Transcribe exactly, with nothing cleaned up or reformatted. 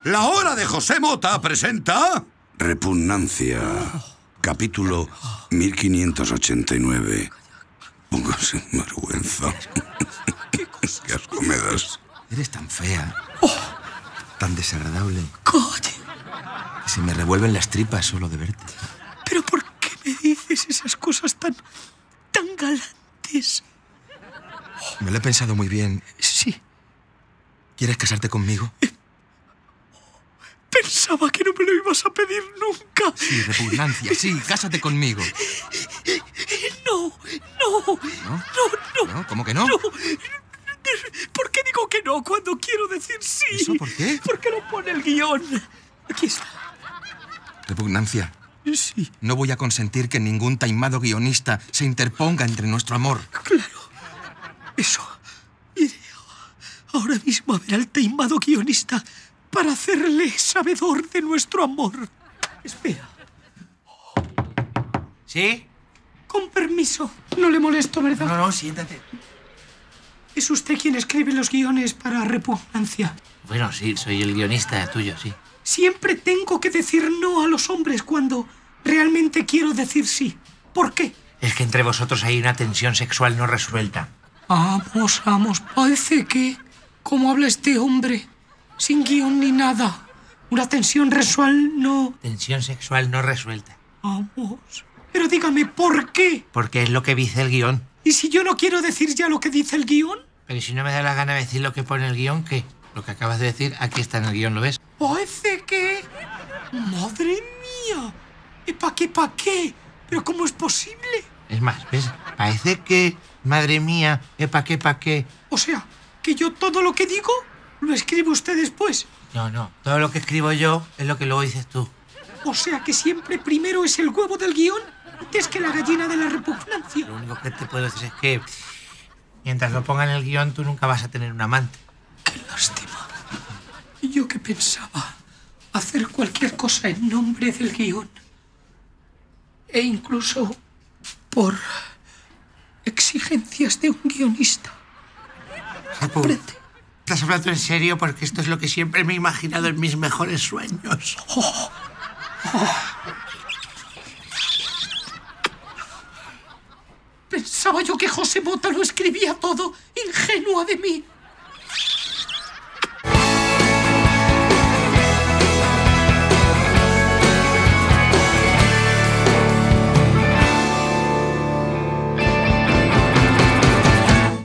La Hora de José Mota presenta... Repugnancia, capítulo mil quinientos ochenta y nueve. Póngase en vergüenza. ¿Qué cosas? Qué asco me das. Eres tan fea, Oh, tan desagradable, coño. que se me revuelven las tripas solo de verte. ¿Pero por qué me dices esas cosas tan, tan galantes? Me lo he pensado muy bien. Sí, ¿Quieres casarte conmigo? pensaba que no me lo ibas a pedir nunca. Sí, repugnancia, sí, cásate conmigo. No, no, no, no. ¿No? ¿Cómo que no? No. ¿Por qué digo que no cuando quiero decir sí? ¿Eso por qué? Porque lo pone el guión. Aquí está. Repugnancia. Sí, No voy a consentir que ningún taimado guionista se interponga entre nuestro amor. claro. Eso. Iré ahora mismo a ver al taimado guionista para hacerle sabedor de nuestro amor. Espera. ¿Sí? Con permiso. No le molesto, ¿verdad? No, no, siéntate. ¿Es usted quien escribe los guiones para Repugnancia? Bueno, sí, soy el guionista tuyo, sí. Siempre tengo que decir no a los hombres cuando realmente quiero decir sí. ¿Por qué? Es que entre vosotros hay una tensión sexual no resuelta. Vamos, vamos. Parece que, como habla este hombre, sin guión ni nada, una tensión sexual no... Tensión sexual no resuelta. Vamos. Pero dígame, ¿por qué? Porque es lo que dice el guión. ¿Y si yo no quiero decir ya lo que dice el guión? Pero si no me da la gana de decir lo que pone el guión, ¿qué? Lo que acabas de decir, aquí está en el guión, ¿lo ves? Parece que... ¡Madre mía! ¿Y pa' qué, pa' qué? ¿Pero cómo es posible? Es más, ¿ves? Parece que... Madre mía, ¿eh, pa' qué, pa' qué? O sea, que yo todo lo que digo lo escribe usted después. No, no. Todo lo que escribo yo es lo que luego dices tú. O sea, que siempre primero es el huevo del guión antes que la gallina de la repugnancia. Lo único que te puedo decir es que... Mientras lo ponga en el guión, tú nunca vas a tener un amante. ¡Qué lástima! Y yo que pensaba hacer cualquier cosa en nombre del guión. E incluso por exigencias de un guionista. ¿Comprende? ¿Estás hablando en serio? Porque esto es lo que siempre me he imaginado en mis mejores sueños. Oh, oh. Pensaba yo que José Mota lo escribía todo. Ingenua de mí.